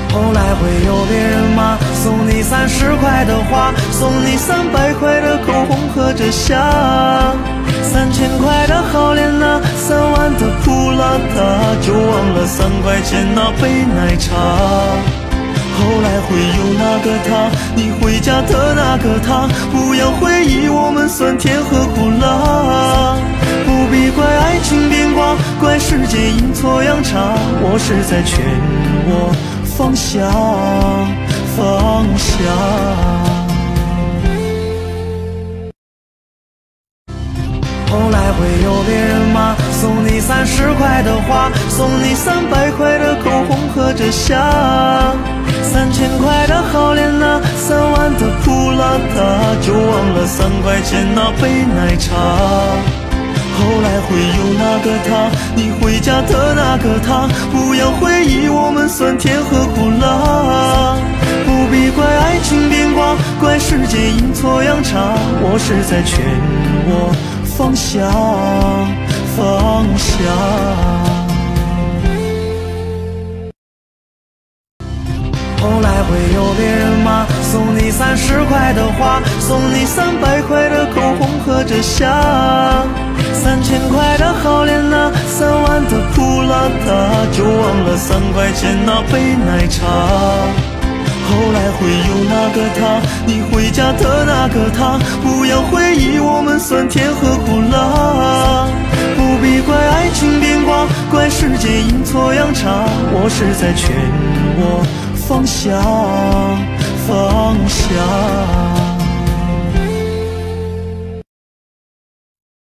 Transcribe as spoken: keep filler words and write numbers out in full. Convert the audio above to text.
后来会有别人吗？送你三十块的花，送你三百块的口红和着香，三千块的好脸呐，三万的普拉达，就忘了三块钱那杯奶茶。后来会有那个他，你回家的那个他，不要回忆我们酸甜和苦辣，不必怪爱情变卦，怪世界阴错阳差，我是在劝我放下放下。后来会有别人吗？送你三十块的花，送你三百块的口红和着香，三千块的好脸呐，三万的普拉达，就忘了三块钱那杯奶茶。后来会有那个他，你回家的那个他，不要回忆我们酸甜和苦辣，不必怪爱情变卦，怪世界阴错阳差，我是在劝我放下放下。后来会有别人吗？送你三十块的花，送你三百块的口红和着香，三千块的好脸呐，三万的普拉达，就忘了三块钱那杯奶茶。后来会有那个他，你回家的那个他，不要回忆我们酸甜和苦辣，不必怪爱情变卦，怪世界阴错阳差，我是在劝我放下放下。